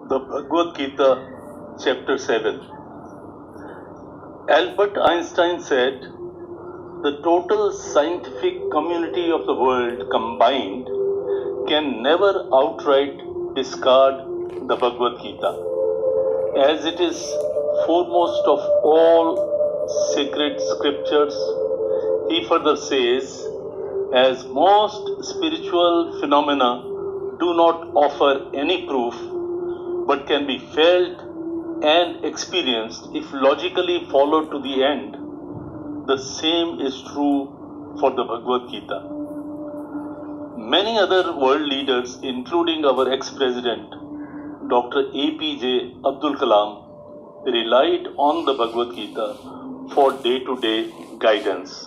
The Bhagavad Gita, Chapter 7. Albert Einstein said, "The total scientific community of the world combined can never outright discard the Bhagavad Gita, as it is foremost of all sacred scriptures." He further says, "As most spiritual phenomena do not offer any proof, but can be felt and experienced if logically followed to the end, the same is true for the Bhagavad Gita." Many other world leaders, including our ex-president, Dr. APJ Abdul Kalam, relied on the Bhagavad Gita for day-to-day guidance.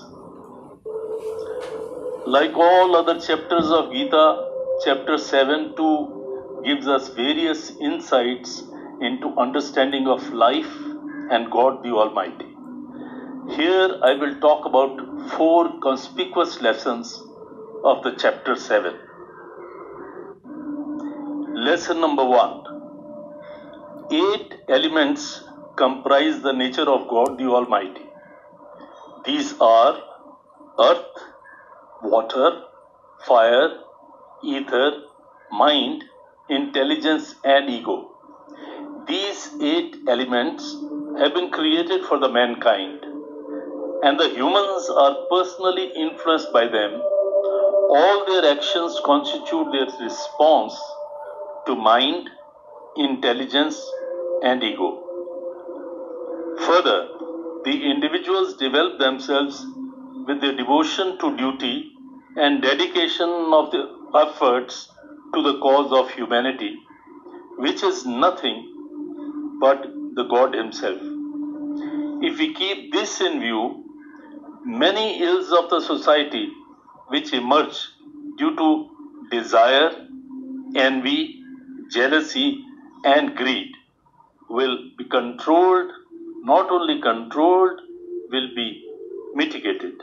Like all other chapters of Gita, Chapter 7 too gives us various insights into understanding of life and God the Almighty. Here I will talk about 4 conspicuous lessons of the Chapter 7. Lesson number 1. 8 elements comprise the nature of God the Almighty. These are earth, water, fire, ether, mind, intelligence and ego. These 8 elements have been created for the mankind, and the humans are personally influenced by them. All their actions constitute their response to mind, intelligence and ego. Further, the individuals develop themselves with their devotion to duty and dedication of their efforts to the cause of humanity, which is nothing but the God Himself. If we keep this in view, many ills of the society which emerge due to desire, envy, jealousy and greed will be controlled, not only controlled, will be mitigated.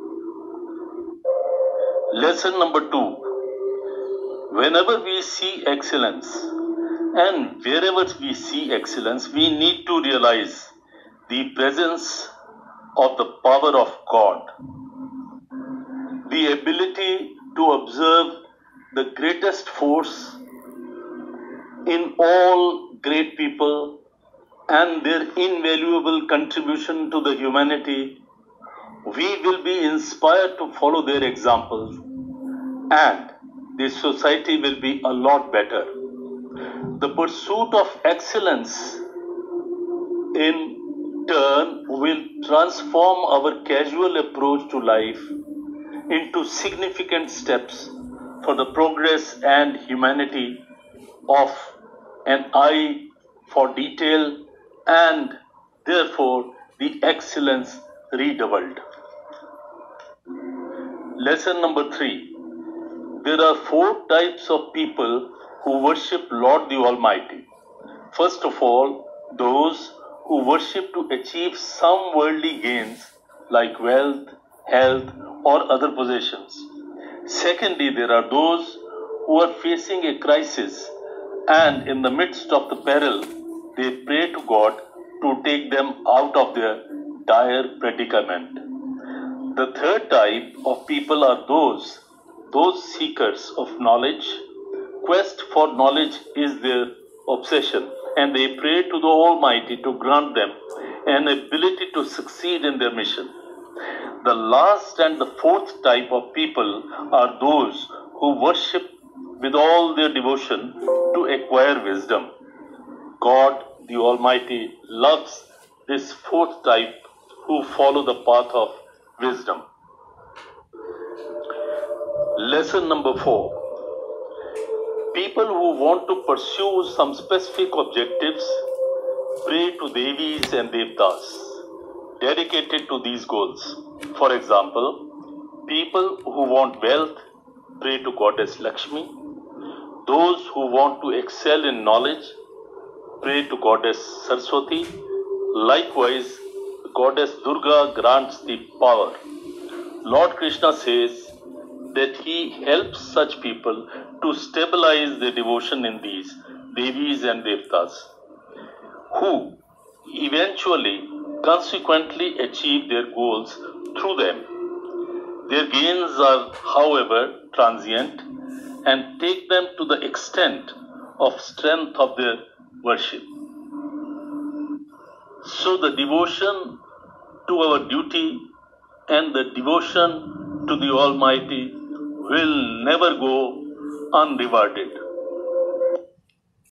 Lesson number 2. Whenever we see excellence and wherever we see excellence, we need to realize the presence of the power of God. The ability to observe the greatest force in all great people and their invaluable contribution to the humanity, we will be inspired to follow their examples, and the society will be a lot better. The pursuit of excellence in turn will transform our casual approach to life into significant steps for the progress and humanity of an eye for detail, and therefore the excellence redoubled. Lesson number 3. There are 4 types of people who worship Lord the Almighty. First of all, those who worship to achieve some worldly gains like wealth, health or other possessions. Secondly, there are those who are facing a crisis, and in the midst of the peril, they pray to God to take them out of their dire predicament. The third type of people are those seekers of knowledge. Quest for knowledge is their obsession, and they pray to the Almighty to grant them an ability to succeed in their mission. The last and the fourth type of people are those who worship with all their devotion to acquire wisdom. God the Almighty loves this fourth type who follow the path of wisdom. Lesson number 4. People who want to pursue some specific objectives pray to Devis and Devtas dedicated to these goals. For example, people who want wealth pray to Goddess Lakshmi. Those who want to excel in knowledge pray to Goddess Saraswati. Likewise, Goddess Durga grants the power. Lord Krishna says that He helps such people to stabilize their devotion in these Devis and Devtas, who eventually, consequently achieve their goals through them. Their gains are, however, transient and take them to the extent of strength of their worship. So the devotion to our duty and the devotion to the Almighty will never go unrewarded.